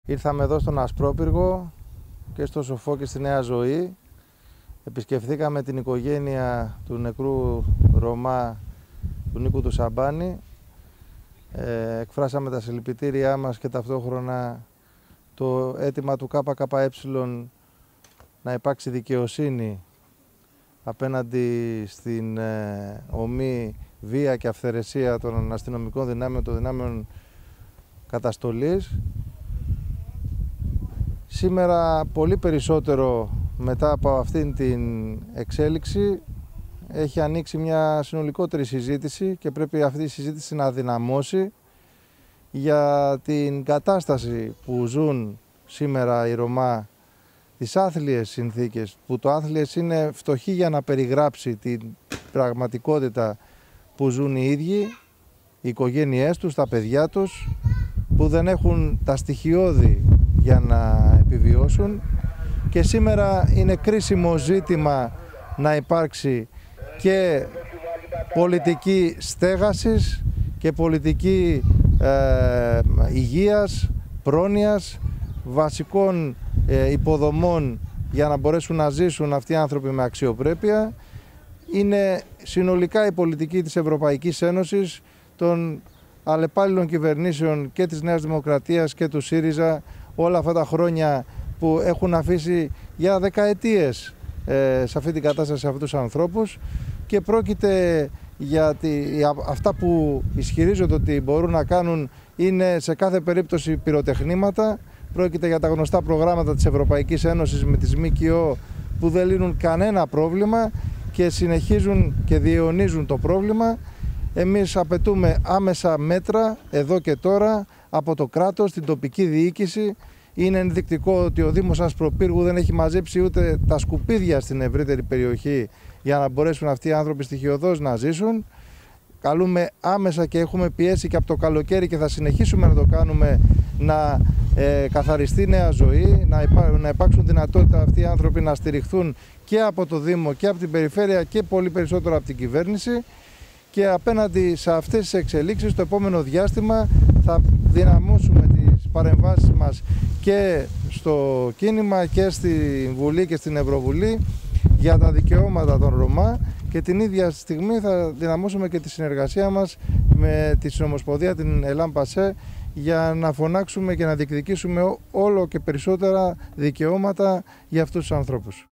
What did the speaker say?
Ήρθαμε εδώ στον Ασπρόπυργο και στο Σοφό και στη Νέα Ζωή. Επισκεφθήκαμε την οικογένεια του νεκρού Ρωμά, του Νίκου του Σαμπάνη. Εκφράσαμε τα συλληπιτήριά μας και ταυτόχρονα το αίτημα του ΚΚΕ να υπάρξει δικαιοσύνη απέναντι στην ομή βία και αυθαιρεσία των αστυνομικών δυνάμεων, των δυνάμεων καταστολής. Σήμερα πολύ περισσότερο μετά από αυτήν την εξέλιξη έχει ανοίξει μια συνολικότερη συζήτηση και πρέπει αυτή η συζήτηση να δυναμώσει για την κατάσταση που ζουν σήμερα οι Ρωμά, τις άθλιες συνθήκες, που το άθλιες είναι φτωχή για να περιγράψει την πραγματικότητα που ζουν οι ίδιοι, οι οικογένειές τους, τα παιδιά τους, που δεν έχουν τα στοιχειώδη για να επιβιώσουν. Και σήμερα είναι κρίσιμο ζήτημα να υπάρξει και πολιτική στέγασης και πολιτική υγείας, πρόνοιας, βασικών υποδομών για να μπορέσουν να ζήσουν αυτοί οι άνθρωποι με αξιοπρέπεια. Είναι συνολικά η πολιτική της Ευρωπαϊκής Ένωσης, των αλλεπάλληλων κυβερνήσεων και της Νέας Δημοκρατίας και του ΣΥΡΙΖΑ όλα αυτά τα χρόνια που έχουν αφήσει για δεκαετίες σε αυτή την κατάσταση σε αυτούς τους ανθρώπους, και πρόκειται για αυτά που ισχυρίζονται ότι μπορούν να κάνουν είναι σε κάθε περίπτωση πυροτεχνήματα. Πρόκειται για τα γνωστά προγράμματα της Ευρωπαϊκής Ένωσης με τις ΜΚΟ που δεν λύνουν κανένα πρόβλημα και συνεχίζουν και διαιωνίζουν το πρόβλημα. Εμείς απαιτούμε άμεσα μέτρα εδώ και τώρα από το κράτος, την τοπική διοίκηση. Είναι ενδεικτικό ότι ο Δήμος Ασπροπύργου δεν έχει μαζέψει ούτε τα σκουπίδια στην ευρύτερη περιοχή για να μπορέσουν αυτοί οι άνθρωποι στοιχειωδώς να ζήσουν. Καλούμε άμεσα και έχουμε πιέσει και από το καλοκαίρι και θα συνεχίσουμε να το κάνουμε, να καθαριστεί Νέα Ζωή, να υπάρξουν δυνατότητα αυτοί οι άνθρωποι να στηριχθούν και από το Δήμο και από την περιφέρεια και πολύ περισσότερο από την κυβέρνηση. Και απέναντι σε αυτές τις εξελίξεις, το επόμενο διάστημα θα δυναμώσουμε τις παρεμβάσεις μας και στο κίνημα και στη Βουλή και στην Ευρωβουλή για τα δικαιώματα των Ρωμά, και την ίδια στιγμή θα δυναμώσουμε και τη συνεργασία μας με τη Συνομοσπονδία, την Ελάν Πασέ, για να φωνάξουμε και να διεκδικήσουμε όλο και περισσότερα δικαιώματα για αυτούς τους ανθρώπους.